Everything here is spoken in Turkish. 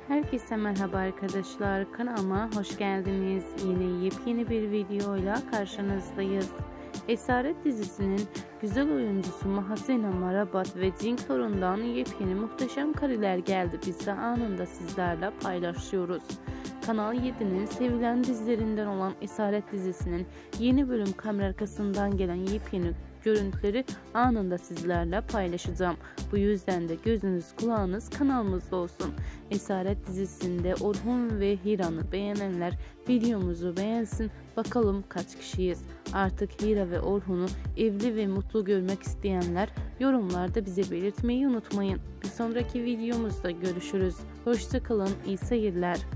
Herkese merhaba arkadaşlar, kanalıma hoş geldiniz. Yine yepyeni bir videoyla karşınızdayız. Esaret dizisinin güzel oyuncusu Mahasena Marabat ve Cenk Torun'dan yepyeni muhteşem kareler geldi. Biz de anında sizlerle paylaşıyoruz. Kanal 7'nin sevilen dizilerinden olan Esaret dizisinin yeni bölüm kamera arkasından gelen yepyeni görüntüleri anında sizlerle paylaşacağım. Bu yüzden de gözünüz kulağınız kanalımızda olsun. Esaret dizisinde Orhun ve Hira'nı beğenenler videomuzu beğensin. Bakalım kaç kişiyiz? Artık Hira ve Orhun'u evli ve mutlu görmek isteyenler yorumlarda bize belirtmeyi unutmayın. Bir sonraki videomuzda görüşürüz. Hoşça kalın, iyi seyirler.